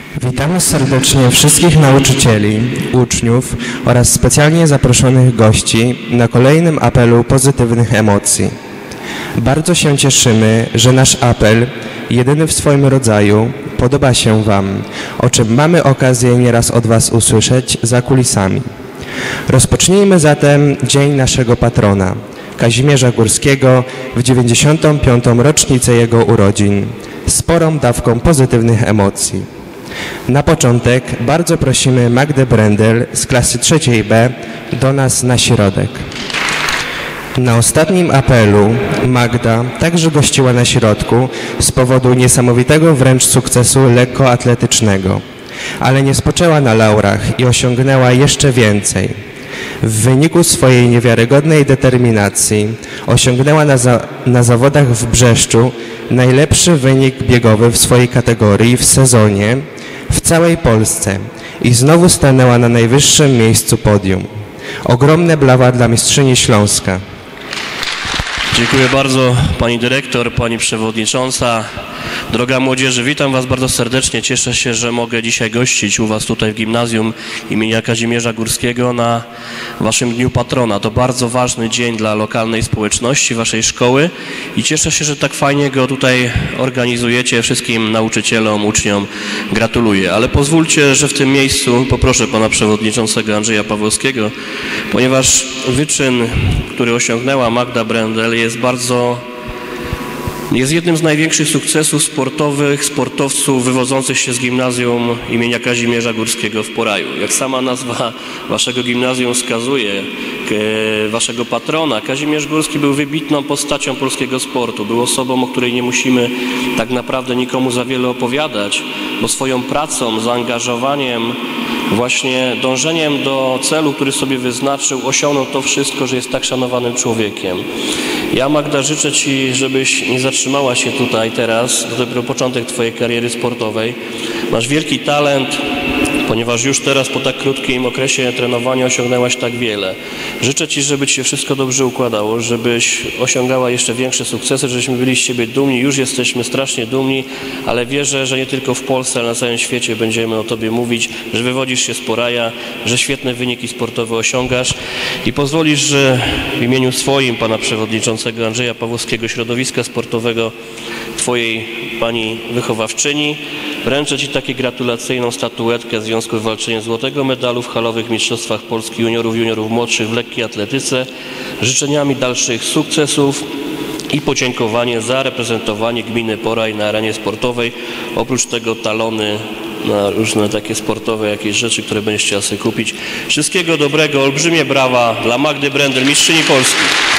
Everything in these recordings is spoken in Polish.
Witamy serdecznie wszystkich nauczycieli, uczniów oraz specjalnie zaproszonych gości na kolejnym apelu pozytywnych emocji. Bardzo się cieszymy, że nasz apel, jedyny w swoim rodzaju, podoba się Wam, o czym mamy okazję nieraz od Was usłyszeć za kulisami. Rozpocznijmy zatem dzień naszego patrona, Kazimierza Górskiego, w 95. rocznicę jego urodzin, sporą dawką pozytywnych emocji. Na początek bardzo prosimy Magdę Brendel z klasy 3 B do nas na środek. Na ostatnim apelu Magda także gościła na środku z powodu niesamowitego wręcz sukcesu lekkoatletycznego, ale nie spoczęła na laurach i osiągnęła jeszcze więcej. W wyniku swojej niewiarygodnej determinacji osiągnęła na zawodach w Brzeszczu najlepszy wynik biegowy w swojej kategorii w sezonie w całej Polsce i znowu stanęła na najwyższym miejscu podium. Ogromne brawa dla mistrzyni Śląska. Dziękuję bardzo pani dyrektor, pani przewodnicząca. Droga młodzieży, witam Was bardzo serdecznie. Cieszę się, że mogę dzisiaj gościć u Was tutaj w gimnazjum imienia Kazimierza Górskiego na Waszym Dniu Patrona. To bardzo ważny dzień dla lokalnej społeczności Waszej szkoły i cieszę się, że tak fajnie go tutaj organizujecie. Wszystkim nauczycielom, uczniom gratuluję. Ale pozwólcie, że w tym miejscu poproszę pana przewodniczącego Andrzeja Pawłowskiego, ponieważ wyczyn, który osiągnęła Magda Brendel, jest jednym z największych sukcesów sportowych sportowców wywodzących się z gimnazjum imienia Kazimierza Górskiego w Poraju. Jak sama nazwa waszego gimnazjum wskazuje, waszego patrona, Kazimierz Górski był wybitną postacią polskiego sportu. Był osobą, o której nie musimy tak naprawdę nikomu za wiele opowiadać, bo swoją pracą, zaangażowaniem, właśnie dążeniem do celu, który sobie wyznaczył, osiągnął to wszystko, że jest tak szanowanym człowiekiem. Ja, Magda, życzę Ci, żebyś nie zatrzymała się tutaj teraz, to dopiero początek Twojej kariery sportowej. Masz wielki talent, ponieważ już teraz po tak krótkim okresie trenowania osiągnęłaś tak wiele. Życzę Ci, żeby Ci się wszystko dobrze układało, żebyś osiągała jeszcze większe sukcesy, żebyśmy byli z Ciebie dumni. Już jesteśmy strasznie dumni, ale wierzę, że nie tylko w Polsce, ale na całym świecie będziemy o Tobie mówić, że wywodzisz się z Poraja, że świetne wyniki sportowe osiągasz i pozwolisz, że w imieniu swoim, pana przewodniczącego Andrzeja Pawłowskiego, środowiska sportowego, Twojej pani wychowawczyni, wręczę Ci taką gratulacyjną statuetkę w związku z walczeniem złotego medalu w halowych mistrzostwach Polski juniorów młodszych w lekkiej atletyce, życzeniami dalszych sukcesów i podziękowanie za reprezentowanie gminy Poraj na arenie sportowej. Oprócz tego talony na różne takie sportowe jakieś rzeczy, które będziesz chciała sobie kupić. Wszystkiego dobrego, olbrzymie brawa dla Magdy Brendel, mistrzyni Polski.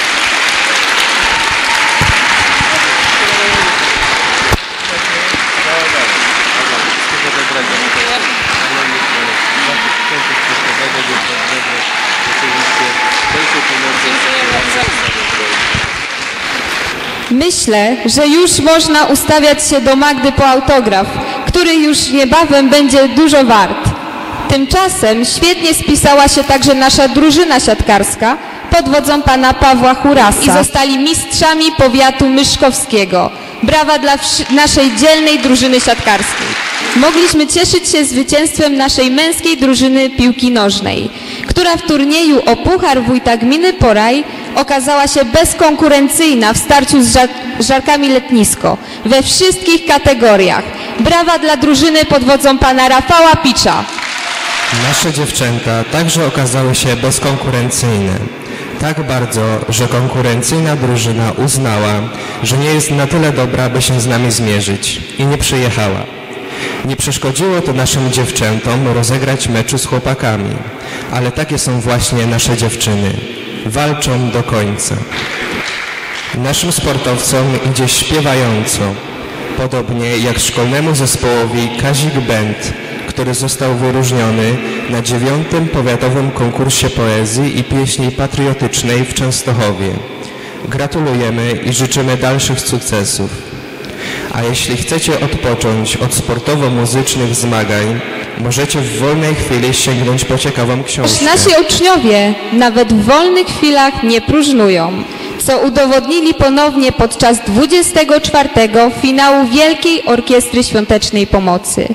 Myślę, że już można ustawiać się do Magdy po autograf, który już niebawem będzie dużo wart. Tymczasem świetnie spisała się także nasza drużyna siatkarska pod wodzą pana Pawła Hurasa i zostali mistrzami powiatu myszkowskiego. Brawa dla naszej dzielnej drużyny siatkarskiej. Mogliśmy cieszyć się zwycięstwem naszej męskiej drużyny piłki nożnej, która w turnieju o Puchar Wójta Gminy Poraj okazała się bezkonkurencyjna w starciu z Żarkami Letnisko we wszystkich kategoriach. Brawa dla drużyny pod wodzą pana Rafała Picza. Nasze dziewczęta także okazały się bezkonkurencyjne. Tak bardzo, że konkurencyjna drużyna uznała, że nie jest na tyle dobra, by się z nami zmierzyć i nie przyjechała. Nie przeszkodziło to naszym dziewczętom rozegrać meczu z chłopakami, ale takie są właśnie nasze dziewczyny. Walczą do końca. Naszym sportowcom idzie śpiewająco, podobnie jak szkolnemu zespołowi Kazik Band, który został wyróżniony na 9. Powiatowym Konkursie Poezji i Pieśni Patriotycznej w Częstochowie. Gratulujemy i życzymy dalszych sukcesów. A jeśli chcecie odpocząć od sportowo-muzycznych zmagań, możecie w wolnej chwili sięgnąć po ciekawą książkę. Nasi uczniowie nawet w wolnych chwilach nie próżnują, co udowodnili ponownie podczas 24. finału Wielkiej Orkiestry Świątecznej Pomocy.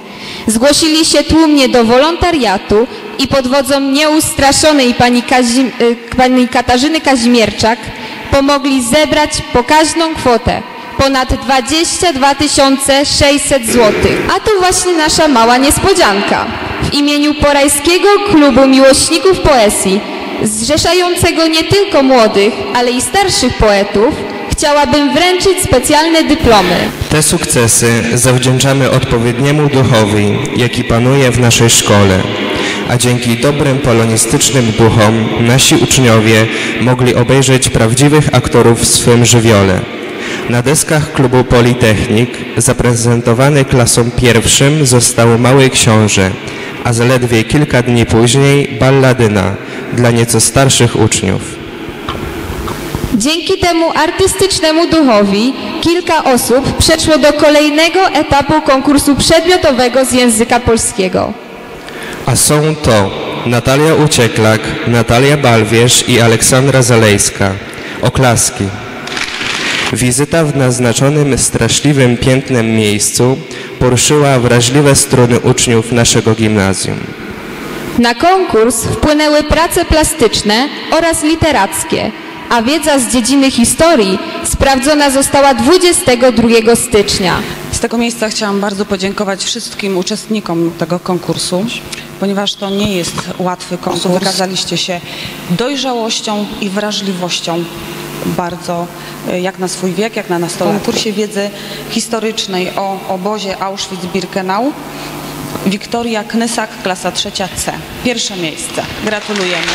Zgłosili się tłumnie do wolontariatu i pod wodzą nieustraszonej pani Katarzyny Kazimierczak pomogli zebrać pokaźną kwotę ponad 22 600 zł. A to właśnie nasza mała niespodzianka. W imieniu Porajskiego Klubu Miłośników Poezji, zrzeszającego nie tylko młodych, ale i starszych poetów, chciałabym wręczyć specjalne dyplomy. Te sukcesy zawdzięczamy odpowiedniemu duchowi, jaki panuje w naszej szkole, a dzięki dobrym polonistycznym duchom nasi uczniowie mogli obejrzeć prawdziwych aktorów w swym żywiole. Na deskach klubu Politechnik zaprezentowany klasom pierwszym został Mały Książę, a zaledwie kilka dni później balladyna dla nieco starszych uczniów. Dzięki temu artystycznemu duchowi kilka osób przeszło do kolejnego etapu konkursu przedmiotowego z języka polskiego. A są to Natalia Ucieklak, Natalia Balwierz i Aleksandra Zalejska. Oklaski. Wizyta w naznaczonym straszliwym piętnem miejscu poruszyła wrażliwe struny uczniów naszego gimnazjum. Na konkurs wpłynęły prace plastyczne oraz literackie, a wiedza z dziedziny historii sprawdzona została 22 stycznia. Z tego miejsca chciałam bardzo podziękować wszystkim uczestnikom tego konkursu, ponieważ to nie jest łatwy konkurs. Wykazaliście się dojrzałością i wrażliwością bardzo jak na swój wiek, jak na nastolatków. W konkursie wiedzy historycznej o obozie Auschwitz-Birkenau Wiktoria Knysak, klasa 3C. Pierwsze miejsce. Gratulujemy.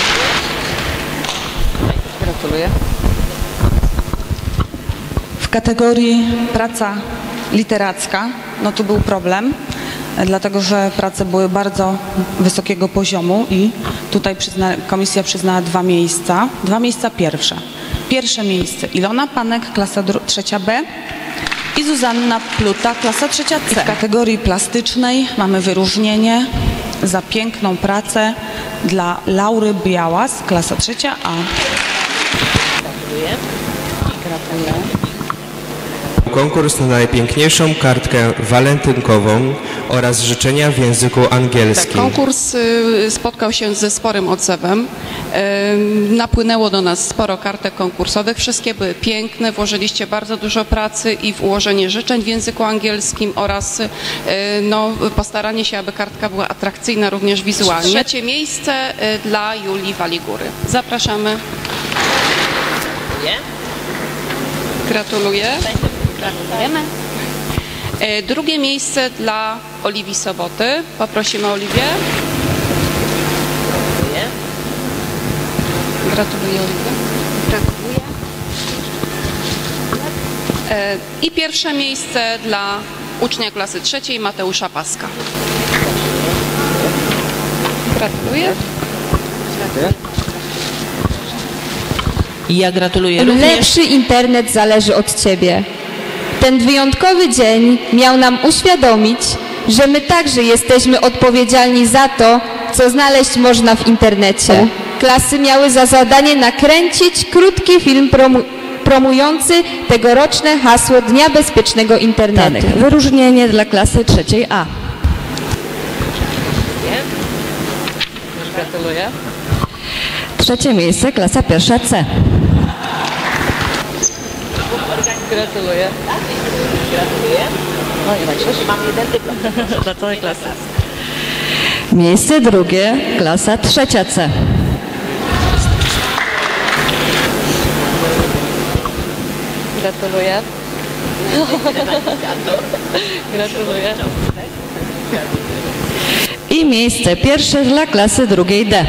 Gratuluję. W kategorii praca literacka, no tu był problem, dlatego że prace były bardzo wysokiego poziomu i tutaj komisja przyznała 2 miejsca. 2 miejsca pierwsze. Pierwsze miejsce Ilona Panek, klasa 3B i Zuzanna Pluta, klasa 3C. I w kategorii plastycznej mamy wyróżnienie za piękną pracę dla Laury Białas, klasa 3A. Gratuluję. Gratuluję. Konkurs na najpiękniejszą kartkę walentynkową oraz życzenia w języku angielskim. Tak, konkurs spotkał się ze sporym odzewem. Napłynęło do nas sporo kartek konkursowych. Wszystkie były piękne. Włożyliście bardzo dużo pracy i w ułożenie życzeń w języku angielskim oraz postaranie się, aby kartka była atrakcyjna również wizualnie. 3. miejsce dla Julii Waligury. Zapraszamy. Gratuluję. Gratulujemy. 2. miejsce dla Oliwii Soboty. Poprosimy Oliwię. Gratuluję. Gratuluję, Oliwia. Gratuluję. I 1. miejsce dla ucznia klasy 3 Mateusza Paska. Gratuluję. Ja gratuluję również. Lepszy internet zależy od Ciebie. Ten wyjątkowy dzień miał nam uświadomić, że my także jesteśmy odpowiedzialni za to, co znaleźć można w internecie. Klasy miały za zadanie nakręcić krótki film promujący tegoroczne hasło Dnia Bezpiecznego Internetu. Wyróżnienie dla klasy 3A. Gratuluję. 3. miejsce klasa 1C. Gratuluję. Gratuluję. No i patrzysz, mam 1 dyplom dla całej klasy. Miejsce 2. klasa 3C. Gratuluję. Gratuluję. I miejsce 1. dla klasy 2D.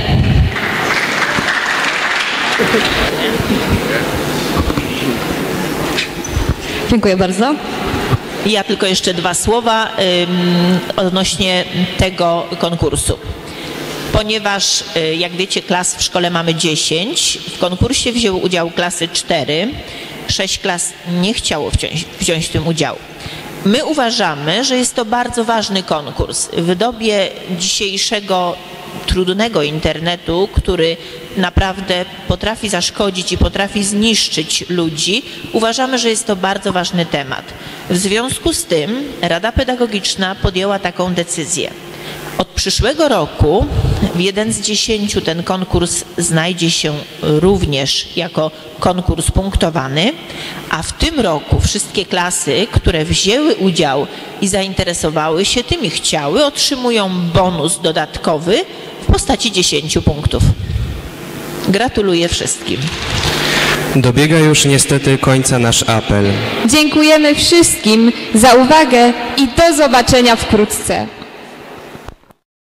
Dziękuję bardzo. Ja tylko jeszcze 2 słowa odnośnie tego konkursu. Ponieważ, jak wiecie, klas w szkole mamy 10, w konkursie wzięły udział klasy 4, 6 klas nie chciało wziąć w tym udziału. My uważamy, że jest to bardzo ważny konkurs. W dobie dzisiejszego trudnego internetu, który naprawdę potrafi zaszkodzić i potrafi zniszczyć ludzi, uważamy, że jest to bardzo ważny temat. W związku z tym Rada Pedagogiczna podjęła taką decyzję. Od przyszłego roku w 1 z 10 ten konkurs znajdzie się również jako konkurs punktowany, a w tym roku wszystkie klasy, które wzięły udział i zainteresowały się tym i chciały, otrzymują bonus dodatkowy w postaci 10 punktów. Gratuluję wszystkim. Dobiega już niestety końca nasz apel. Dziękujemy wszystkim za uwagę i do zobaczenia wkrótce.